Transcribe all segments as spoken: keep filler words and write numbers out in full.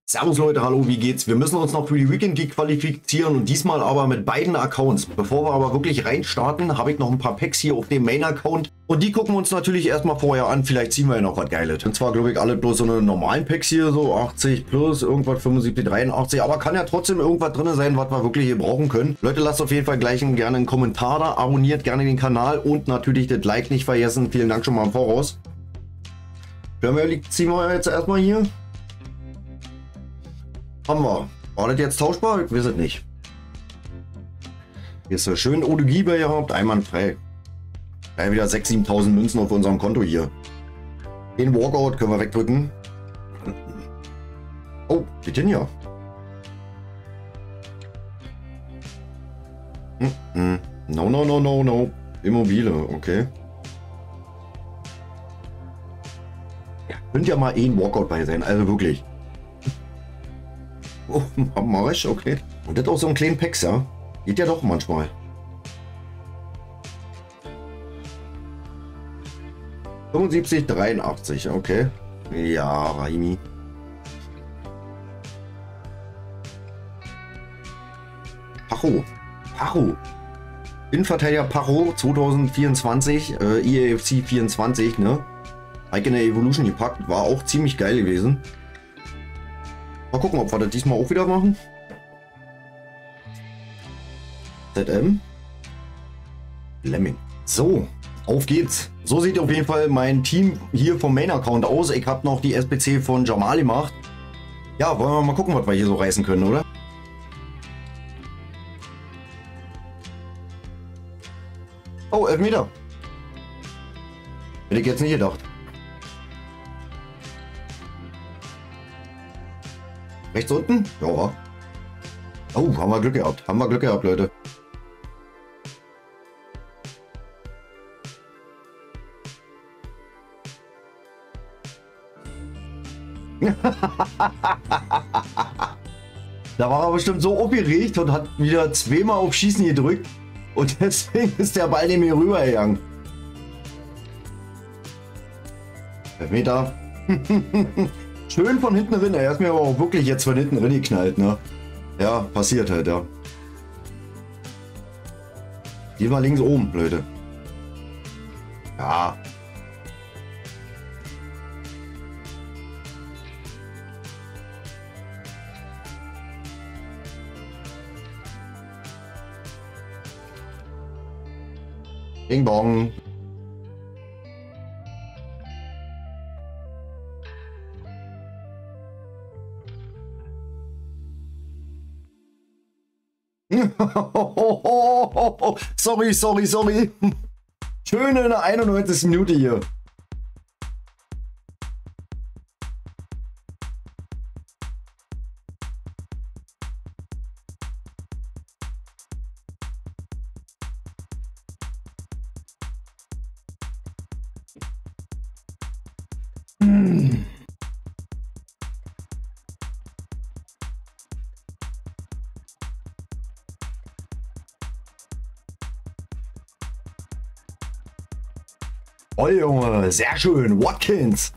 Servus Leute, hallo, wie geht's? Wir müssen uns noch für die Weekend Geek qualifizieren und diesmal aber mit beiden Accounts. Bevor wir aber wirklich reinstarten, habe ich noch ein paar Packs hier auf dem Main-Account und die gucken wir uns natürlich erstmal vorher an, vielleicht ziehen wir ja noch was Geiles. Und zwar glaube ich alle bloß so eine normalen Packs hier, so achtzig plus, irgendwas fünfundsiebzig, dreiundachtzig, aber kann ja trotzdem irgendwas drin sein, was wir wirklich hier brauchen können. Leute, lasst auf jeden Fall gleich einen, gerne einen Kommentar da, abonniert gerne den Kanal und natürlich das Like nicht vergessen. Vielen Dank schon mal im Voraus. Premier League ziehen wir jetzt erstmal hier. Haben wir. War das jetzt tauschbar? Ich weiß es nicht. Hier ist ja schön O D G bei gehabt, einwandfrei. Gleich wieder sechstausend, siebentausend Münzen auf unserem Konto hier. Den Walkout können wir wegdrücken. Oh, Titinia. Hm, hm. No, no, no, no, no. Immobile, okay. Ja, könnte ja mal eh ein Walkout bei sein, also wirklich. Oh, mach ich, okay. Und das auch so ein kleinen Packs, ja. Geht ja doch manchmal. fünfundsiebzig, dreiundachtzig, okay. Ja, Raimi. Pacho. Pacho. Innenverteidiger Pacho zwanzig vierundzwanzig, äh, E A F C vierundzwanzig, ne? Eigene Evolution gepackt, war auch ziemlich geil gewesen. Mal gucken, ob wir das diesmal auch wieder machen. Z M. Lemming. So, auf geht's. So sieht auf jeden Fall mein Team hier vom Main-Account aus. Ich habe noch die S B C von Jamal gemacht. Ja, wollen wir mal gucken, was wir hier so reißen können, oder? Oh, Elfmeter. Hätte ich jetzt nicht gedacht. Rechts unten? Ja. Oh, haben wir Glück gehabt. Haben wir Glück gehabt, Leute. Da war er bestimmt so aufgeregt und hat wieder zweimal auf Schießen gedrückt. Und deswegen ist der Ball nicht mehr rübergegangen. Elfmeter. Schön von hinten drin. Er ist mir aber auch wirklich jetzt von hinten drin geknallt, ne? Ja, passiert halt, ja. Gehen wir links oben, Leute. Ja. Bing bong. sorry, sorry, sorry. Schöne in der einundneunzigsten Minute hier. Hm. Oh Junge, sehr schön. Watkins.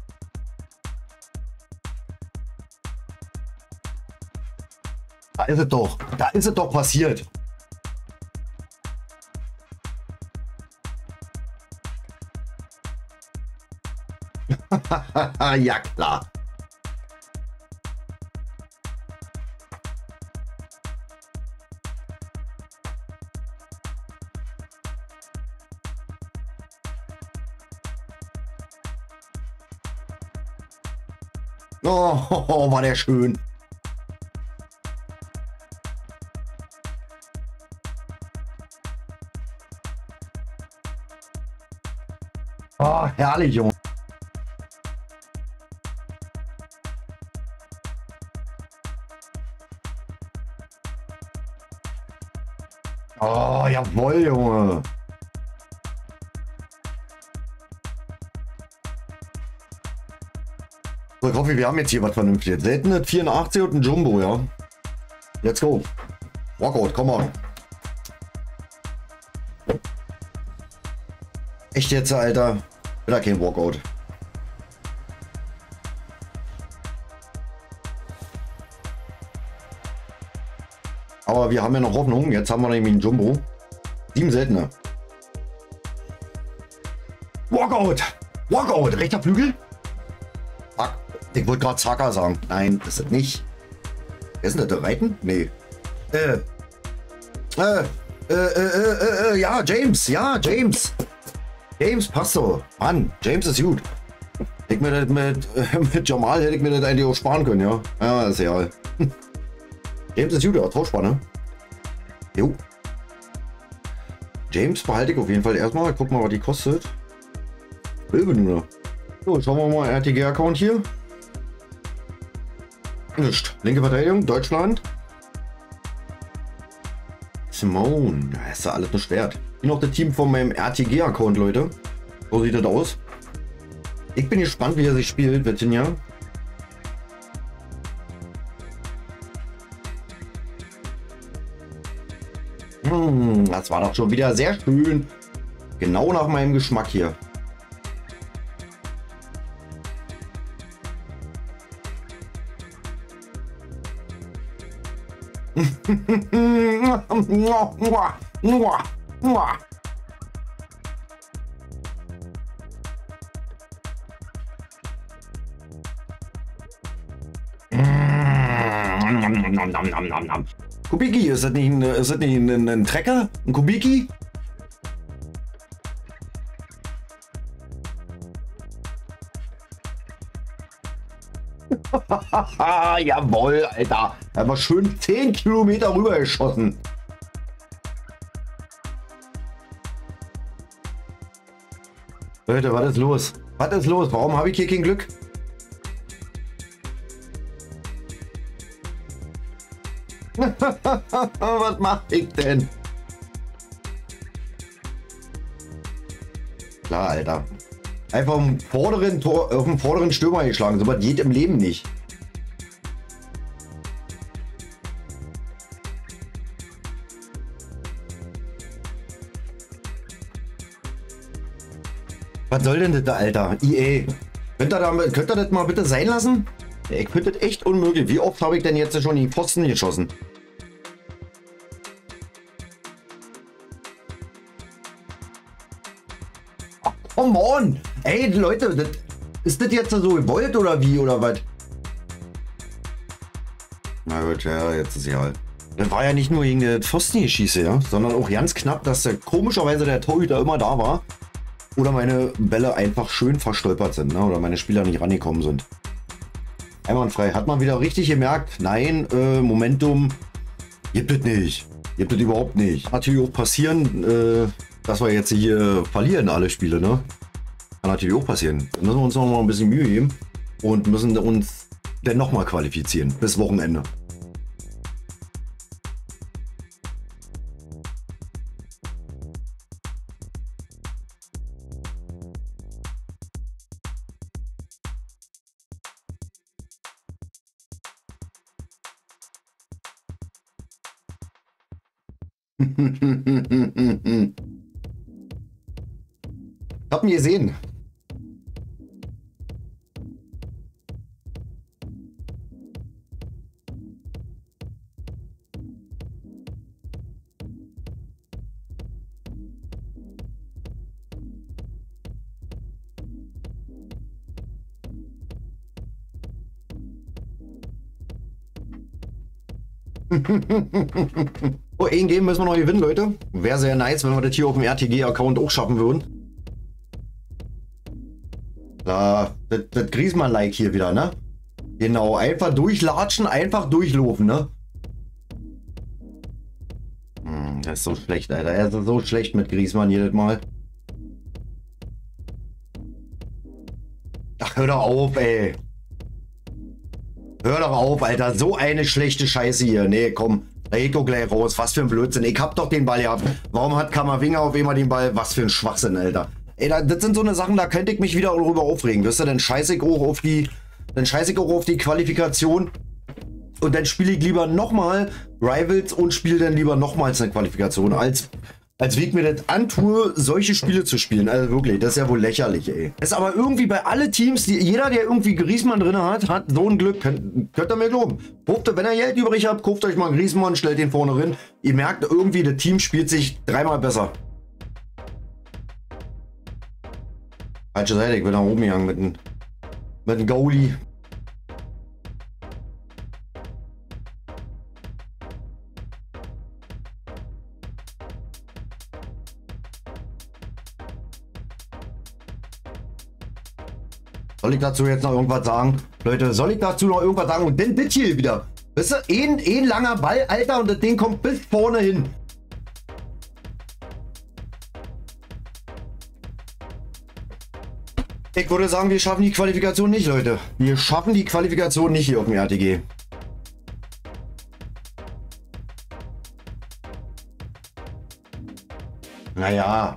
Da ist es doch. Da ist es doch passiert. Ja, klar. Oh, war der schön. Oh, herrlich, Junge. Oh, jawohl, Junge. So, ich hoffe, wir haben jetzt hier was Vernünftiges. Seltene vierundachtzig und ein Jumbo, ja. Let's go. Walkout, come on. Echt jetzt, Alter? Wieder kein Walkout. Aber wir haben ja noch Hoffnung. Jetzt haben wir nämlich einen Jumbo. Sieben seltene. Walkout. Walkout. Rechter Flügel. Zack. Ich wollte gerade Zacker sagen. Nein, das ist nicht. Wer ist denn das? Der Reiten? Nee. Äh. Äh. Äh, äh, äh, äh, ja, James. Ja, James. James, passt so. Mann, James ist gut. Ich mir das mit, äh, mit Jamal hätte ich mir das eigentlich auch sparen können, ja. Ja, ist egal. James ist gut, ja, Tauschspanne. Jo. James behalte ich auf jeden Fall erstmal. Guck mal, was die kostet. Hilfe nur. So, schauen wir mal R T G-Account hier. Nicht. Linke Verteidigung, Deutschland. Simone. Das ist ja alles nicht wert. Hier noch das Team von meinem R T G-Account, Leute. So sieht das aus. Ich bin gespannt, wie er sich spielt, Virginia. Hm, das war doch schon wieder sehr schön. Genau nach meinem Geschmack hier. Kubiki, ist das nicht ein, ist das nicht ein, ein, ein Trecker? Ein Kubiki? Jawohl, Alter. Er war schön zehn Kilometer rüber geschossen. Leute, was ist los? Was ist los? Warum habe ich hier kein Glück? Was mache ich denn? Klar, Alter. Einfach auf dem vorderen Tor, auf dem vorderen Stürmer geschlagen. So was geht im Leben nicht. Was soll denn das da, Alter? E A. Könnt ihr, da, könnt ihr das mal bitte sein lassen? Ich finde das echt unmöglich. Wie oft habe ich denn jetzt schon die Pfosten geschossen? Ach, come on! Ey, Leute, das, ist das jetzt so gewollt oder wie? Oder was? Na gut, ja, jetzt ist ja halt. Das war ja nicht nur gegen den Pfosten geschieße, ja, sondern auch ganz knapp, dass der, komischerweise der Torhüter immer da war. Oder meine Bälle einfach schön verstolpert sind, ne? Oder meine Spieler nicht rangekommen sind. Einwandfrei. Hat man wieder richtig gemerkt, nein, äh, Momentum gibt es nicht. Gibt es überhaupt nicht. Kann natürlich auch passieren, äh, dass wir jetzt hier verlieren alle Spiele, ne? Kann natürlich auch passieren. Dann müssen wir uns noch mal ein bisschen Mühe geben und müssen uns dann noch mal qualifizieren bis Wochenende. Hab ihn gesehen. Oh, ein Game müssen wir noch gewinnen, Leute. Wäre sehr nice, wenn wir das hier auf dem R T G-Account auch schaffen würden. Da, das, das Griezmann-like hier wieder, ne? Genau, einfach durchlatschen, einfach durchlaufen, ne? Hm, das ist so schlecht, Alter. Er ist so schlecht mit Griezmann jedes Mal. Ach, hör doch auf, ey. Hör doch auf, Alter. So eine schlechte Scheiße hier. Nee, komm. Da geht doch gleich raus. Was für ein Blödsinn. Ich hab doch den Ball gehabt. Warum hat Kammerwinger auf einmal den Ball? Was für ein Schwachsinn, Alter. Ey, das sind so eine Sachen, da könnte ich mich wieder darüber aufregen. Wisst ihr, dann scheiße ich auch auf die, dann scheiße ich auch auf die Qualifikation. Und dann spiele ich lieber nochmal Rivals und spiele dann lieber nochmals eine Qualifikation, als Als wie ich mir das antue, solche Spiele zu spielen. Also wirklich, das ist ja wohl lächerlich, ey. Das ist aber irgendwie bei alle Teams, die, jeder, der irgendwie Griezmann drin hat, hat so ein Glück. Könnt, könnt ihr mir glauben. Kauft, wenn ihr Geld übrig habt, kauft euch mal einen Griezmann, stellt den vorne rein. Ihr merkt irgendwie, das Team spielt sich dreimal besser. Falsche Seite, ich bin nach oben gegangen mit einem mit einem Goalie. Soll ich dazu jetzt noch irgendwas sagen? Leute, soll ich dazu noch irgendwas sagen? Und dann das hier wieder. Weißt du, ein, ein langer Ball, Alter, und das Ding kommt bis vorne hin. Ich würde sagen, wir schaffen die Qualifikation nicht, Leute. Wir schaffen die Qualifikation nicht hier auf dem R T G. Naja.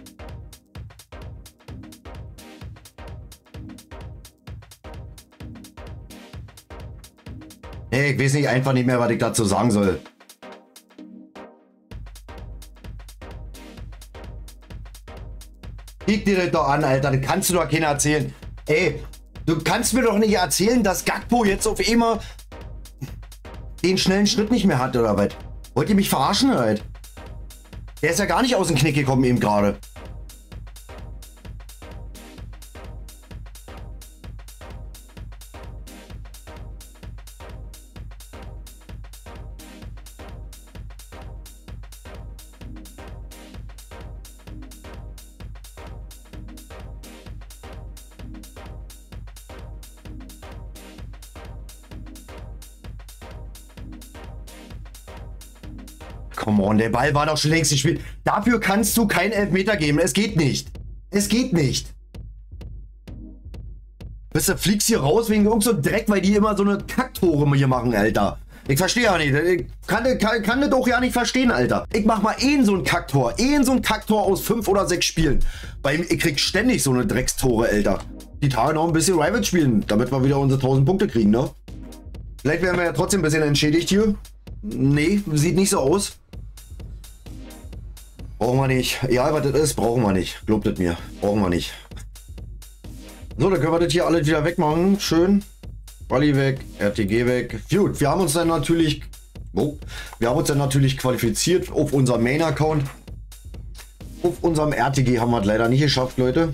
Hey, ich weiß nicht einfach nicht mehr, was ich dazu sagen soll. Kick dir das doch an, Alter. Das kannst du doch keiner erzählen. Ey, du kannst mir doch nicht erzählen, dass Gakpo jetzt auf einmal den schnellen Schritt nicht mehr hat, oder was? Wollt ihr mich verarschen, halt? Der ist ja gar nicht aus dem Knick gekommen eben gerade. Come on, der Ball war doch schon längst gespielt. Dafür kannst du keinen Elfmeter geben. Es geht nicht. Es geht nicht. Weißt du, fliegst hier raus wegen irgend so Dreck, weil die immer so eine Kacktore hier machen, Alter. Ich verstehe ja nicht. Ich kann, kann, kann das doch ja nicht verstehen, Alter. Ich mach mal eh so ein Kacktor. Eh so ein Kacktor aus fünf oder sechs Spielen. Weil ich krieg ständig so eine Dreckstore, Alter. Die Tage noch ein bisschen Rivals spielen, damit wir wieder unsere tausend Punkte kriegen, ne? Vielleicht werden wir ja trotzdem ein bisschen entschädigt hier. Nee, sieht nicht so aus. Brauchen wir nicht. Ja, was das ist, brauchen wir nicht. Glaubt es mir. Brauchen wir nicht. So, dann können wir das hier alles wieder wegmachen. Schön. Bali weg, R T G weg. Gut, wir haben uns dann natürlich... Oh, wir haben uns dann natürlich qualifiziert auf unserem Main-Account. Auf unserem R T G haben wir es leider nicht geschafft, Leute.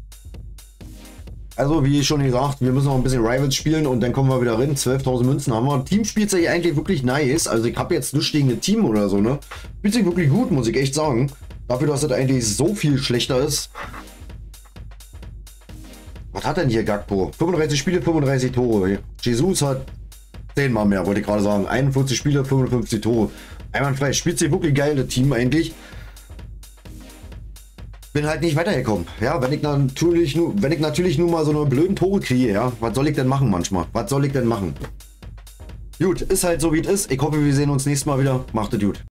Also, wie schon gesagt, wir müssen noch ein bisschen Rivals spielen und dann kommen wir wieder rein. zwölftausend Münzen haben wir. Team spielt sich eigentlich wirklich nice. Also, ich habe jetzt nichts gegen ein Team oder so, ne? Spielt sich wirklich gut, muss ich echt sagen. Dafür, dass das eigentlich so viel schlechter ist. Was hat denn hier Gakpo? fünfunddreißig Spiele, fünfunddreißig Tore. Jesus hat zehnmal mehr, wollte ich gerade sagen. einundvierzig Spiele, fünfundfünfzig Tore. Einwandfrei. Spielt sich wirklich geil, das Team eigentlich. Bin halt nicht weitergekommen. Ja, wenn ich natürlich nur, wenn ich natürlich nur mal so eine blöden Tore kriege, ja, was soll ich denn machen manchmal? Was soll ich denn machen? Gut, ist halt so wie es ist. Ich hoffe, wir sehen uns nächstes Mal wieder. Macht es gut.